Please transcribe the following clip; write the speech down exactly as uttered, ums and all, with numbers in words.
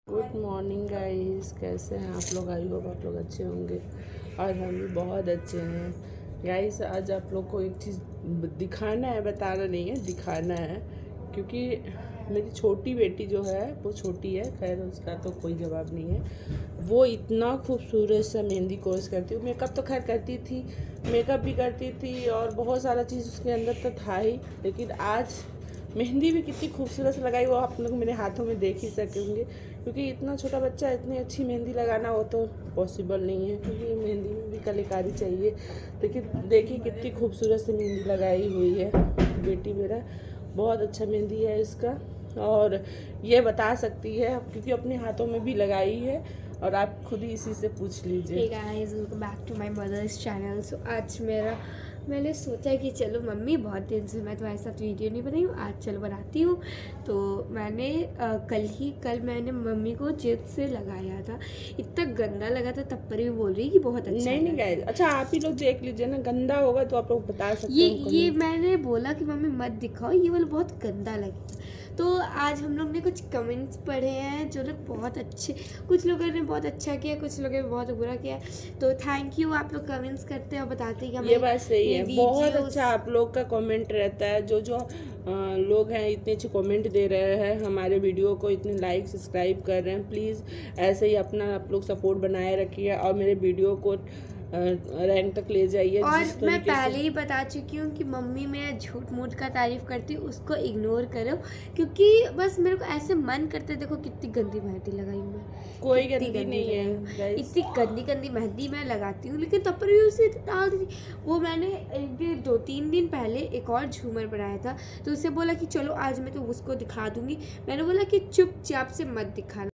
Good morning guys, कैसे हैं आप लोग? आई होप आप लोग अच्छे होंगे और हम भी बहुत अच्छे हैं। गाइस आज आप लोग को एक चीज़ दिखाना है, बताना नहीं है, दिखाना है। क्योंकि मेरी छोटी बेटी जो है वो छोटी है, खैर उसका तो कोई जवाब नहीं है। वो इतना खूबसूरत सा मेहंदी कोर्स करती है। मेकअप तो खैर करती थी, मेकअप भी करती थी और बहुत सारा चीज़ उसके अंदर तो था ही, लेकिन आज मेहंदी भी कितनी खूबसूरत से लगाई वो आप लोग मेरे हाथों में देख ही सकेंगे। क्योंकि इतना छोटा बच्चा इतनी अच्छी मेहंदी लगाना वो तो पॉसिबल नहीं है, क्योंकि मेहंदी में भी कलाकारी चाहिए। लेकिन देखिए कितनी खूबसूरत से मेहंदी लगाई हुई है बेटी मेरा, बहुत अच्छा मेहंदी है इसका। और ये बता सकती है क्योंकि अपने हाथों में भी लगाई है, और आप खुद ही इसी से पूछ लीजिए। Hey guys, welcome back to my mother's channel. So आज मेरा मैंने सोचा कि चलो मम्मी बहुत दिन से मैं तुम्हारे साथ वीडियो नहीं बनाई हूँ, आज चलो बनाती हूँ। तो मैंने आ, कल ही कल मैंने मम्मी को जिद से लगाया था, इतना गंदा लगा था, तब पर भी बोल रही कि बहुत अच्छा नहीं नहीं गाइस, अच्छा आप ही लोग देख लीजिए ना, गंदा होगा तो आप लोग बता सकते ये हो। ये मैंने बोला कि मम्मी मत दिखाओ, ये वाला बहुत गंदा लगेगा। तो आज हम लोग ने कुछ कमेंट्स पढ़े हैं जो लोग बहुत अच्छे, कुछ लोगों ने बहुत अच्छा किया, कुछ लोगों ने बहुत बुरा किया। तो थैंक यू, आप लोग कमेंट्स करते हैं और बताते हैं कि ये बात सही है, बहुत अच्छा आप लोग का कमेंट रहता है। जो जो आ, लोग हैं इतने अच्छे कमेंट दे रहे हैं, हमारे वीडियो को इतने लाइक सब्सक्राइब कर रहे हैं, प्लीज़ ऐसे ही अपना आप लोग सपोर्ट बनाए रखिए और मेरे वीडियो को रैंक तक ले जाइए। और मैं पहले ही बता चुकी हूँ कि मम्मी मैं झूठ मूठ का तारीफ करती हूँ, उसको इग्नोर करो, क्योंकि बस मेरे को ऐसे मन करता है। देखो कितनी गंदी मेहंदी लगाई हूँ मैं, कोई गंदी, गंदी नहीं है, इतनी गंदी गंदी मेहंदी मैं लगाती हूँ, लेकिन तब पर भी उसे डाल दी। वो मैंने एक दो तीन दिन पहले एक और झूमर बनाया था, तो उसे बोला कि चलो आज मैं तो उसको दिखा दूँगी। मैंने बोला कि चुपचाप से मत दिखाना।